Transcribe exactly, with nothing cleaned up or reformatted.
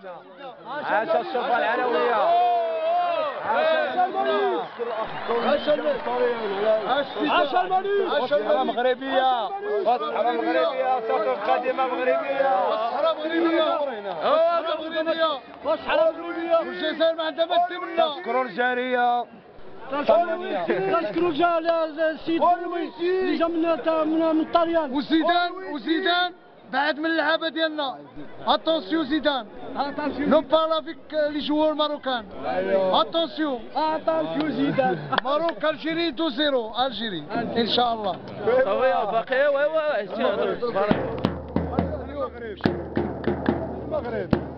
عاش الصفة العلوية. عاش المليك. عاش المليك. عاش المليك. الصحراء مغربية. الصحراء مغربية. صوت قديمة مغربية. الصحراء مغربية. الصحراء مغربية. الصحراء مغربية. والجزائر ما عندها ما تمنى. تذكروا الجارية. تذكروا السيد اللي جا من الطليان. وزيدان وزيدان بعد من اللعابه ديالنا. اتونسيو زيدان. نو بارلا فيك لي جوور ماروكان. اتونسيو. اتونسيو زيدان. ماروك الجيري اثنين صفر الجيري ان شاء الله. وي باقي وي وي المغرب. المغرب.